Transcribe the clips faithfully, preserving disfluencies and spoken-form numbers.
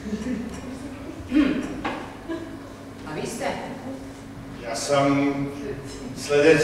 A vi ste? Ja sam sledeći.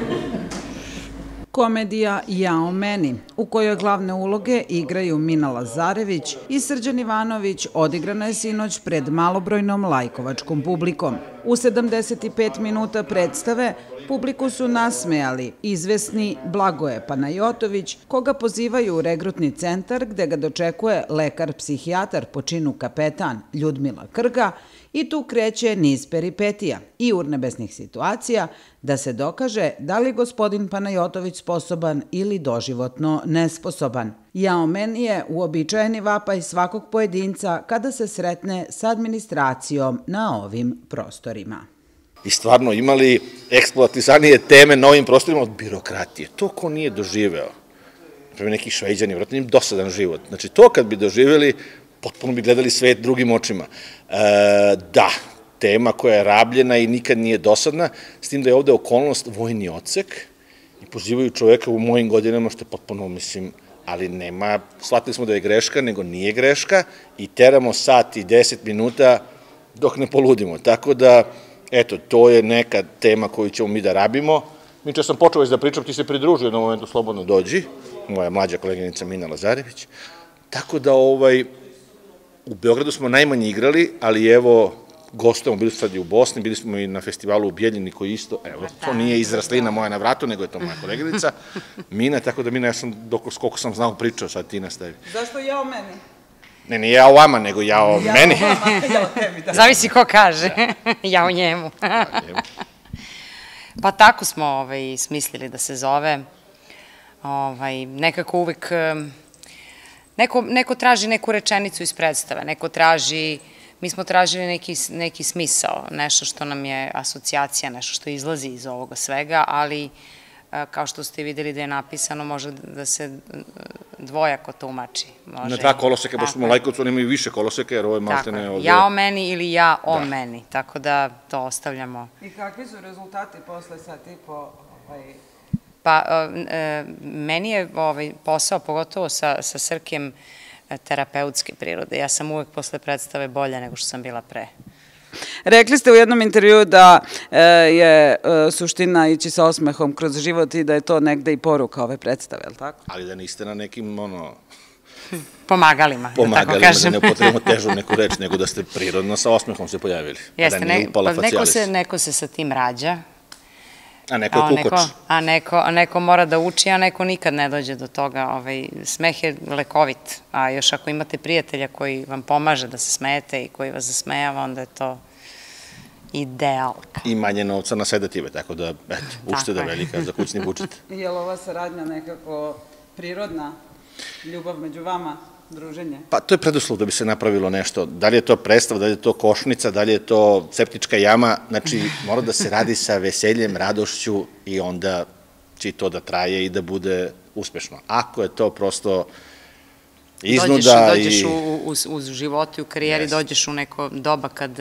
Komedija Ja o meni, u kojoj glavne uloge igraju Mina Lazarević i Srđan Ivanović, odigrana je sinoć pred malobrojnom lajkovačkom publikom. U sedamdeset pet minuta predstave publiku su nasmejali izvesni Blagoje Panajotović, koga pozivaju u regrutni centar gde ga dočekuje lekar-psihijatar po činu kapetan Ljudmila Krga, i tu kreće niz peripetija i urnebesnih situacija da se dokaže da li gospodin Panajotović sposoban ili doživotno nesposoban. Ja o meni je uobičajeni vapaj svakog pojedinca kada se sretne s administracijom na ovim prostorima. I stvarno imali eksploatisanije teme na ovim prostorima od birokratije. To ko nije doživeo, prema neki Šveđani, vratno im dosadan život. Znači to kad bi doživeli, potpuno bi gledali svet drugim očima. Da, tema koja je rabljena i nikad nije dosadna, s tim da je ovde okolnost vojni odsek i pozivaju čoveka u mojim godinama, što je potpuno, mislim, ali nema, shvatili smo da je greška, nego nije greška i teramo sat i deset minuta dok ne poludimo. Tako da, eto, to je neka tema koju ćemo mi da rabimo. Mi če sam počeo već da pričam, ti se pridružio jednom momentu, slobodno dođi, moja mlađa koleginica Mina Lazarević. Tako da, ovaj, u Beogradu smo najmanje igrali, ali evo, gostujemo, bili smo sad i u Bosni, bili smo i na festivalu u Bijeljini koji isto, evo, to nije izraslina moja na vratu, nego je to moja koleginica, Mina, tako da Mina, ja sam, koliko sam znao pričao, sad ti nastavi. Zašto ja o meni? Ne, ne ja o vama, nego ja o meni. Ja o vama, ja o tebi, da. Zavisi ko kaže, ja o njemu. Pa tako smo smislili da se zove, nekako uvek... Neko traži neku rečenicu iz predstave, neko traži, mi smo tražili neki smisao, nešto što nam je asocijacija, nešto što izlazi iz ovoga svega, ali kao što ste videli da je napisano, može da se dvojako tumači. Na dva koloseka, baš smo u Lajkovcu, oni imaju više koloseka, jer ovo je maltene ovdje... Ja o meni ili ja o meni, tako da to ostavljamo. I kakvi su rezultati posle sat i po... Pa, meni je posao, pogotovo sa Srkem, terapeutske prirode. Ja sam uvek posle predstave bolja nego što sam bila pre. Rekli ste u jednom intervjuu da je suština ići sa osmehom kroz život i da je to negde i poruka ove predstave, je li tako? Ali da niste na nekim, ono... Pomagalima, da tako kažem. Pomagalima, da ne upotrebimo težu neku reč, nego da ste prirodno sa osmehom se pojavili. Jeste, neko se sa tim rađa. A neko je kukač. A neko mora da uči, a neko nikad ne dođe do toga. Smeh je lekovit, a još ako imate prijatelja koji vam pomaže da se smejete i koji vas zasmejava, onda je to idealka. I manje novca na sedative, tako da, eto, ušteda velika za kućni budžet. Je li ova saradnja nekako prirodna, ljubav među vama? Druženje? Pa to je preduslov da bi se napravilo nešto. Da li je to predstav, da li je to košnica, da li je to septička jama, znači mora da se radi sa veseljem, radošću i onda će to da traje i da bude uspešno. Ako je to prosto iznuda i... Dođeš u životu i u karijeri, dođeš u neko doba kad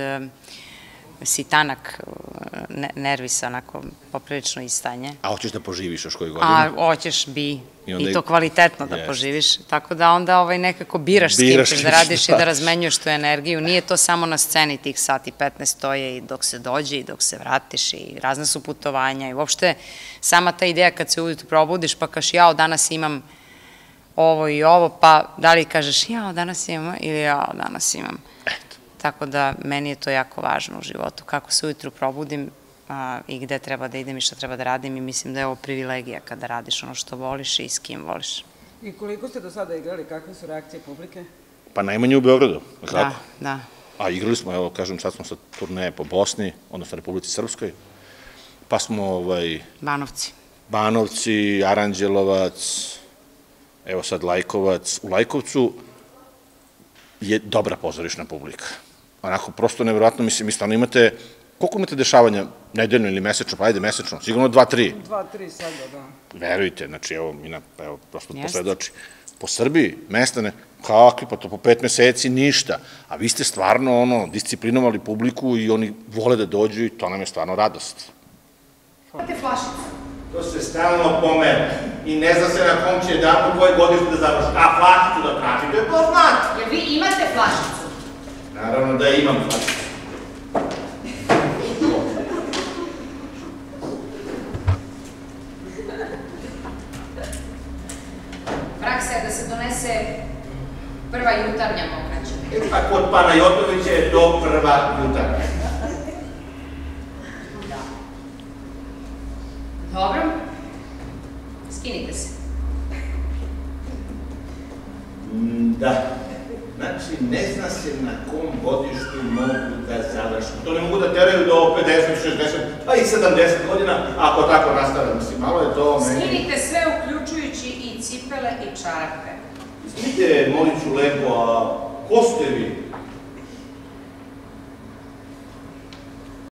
si tanak, nervisa, onako poprilično istanje. A hoćeš da poživiš još koju godinu? A hoćeš bi, i to kvalitetno da poživiš, tako da onda nekako biraš s kim ćeš da radiš i da razmenjuješ tu energiju. Nije to samo na sceni tih sati petnaest stoje i dok se dođe i dok se vratiš i razne su putovanja i uopšte sama ta ideja kad se ujutru probudiš pa kaš jao danas imam ovo i ovo, pa da li kažeš jao danas imam ili jao danas imam. Tako da meni je to jako važno u životu, kako se ujutru probudim i gde treba da idem i šta treba da radim i mislim da je ovo privilegija kada radiš ono što voliš i s kim voliš. I koliko ste do sada igrali, kakve su reakcije publike? Pa najmanje u Beogradu, da, da. A igrali smo, evo kažem, sad smo sa turneje po Bosni, odnosno Republici Srpskoj, pa smo ovaj... Banovci. Banovci, Aranđelovac, evo sad Lajkovac. U Lajkovcu je dobra pozorišna publika. Onako, prosto nevjerojatno, mislim, mi stvarno imate, koliko imate dešavanja, nedeljno ili mesečno, pa ajde mesečno, sigurno dva, tri. Dva, tri sada, da. Verujte, znači, evo, Mina, evo, prosto posvedoči. Po Srbiji, mestane, kakvi, pa to po pet meseci, ništa. A vi ste stvarno, ono, disciplinovali publiku i oni vole da dođu i to nam je stvarno radost. Imate flašicu? To se stalno pomere i ne zna se na kom će danu koje godište da završi. A flašicu da traži, to je poznat. Jer vi imate flašicu? imam flašicu. Praksa je da se donese prva jutarnja mokraća. A kod pana Jotovića je to prva jutarnja. Dobro. Skinite se. Da. Znači, ne zna se na kom godištu mogu da završim. To ne mogu da teraju do pedeset, šezdeset, pa i sedamdeset godina, ako tako nastave. Mislim, malo je to meni... Skinite sve, uključujući i cipele i čarape. Izvinite, molit ću lepo, a ko ste vi?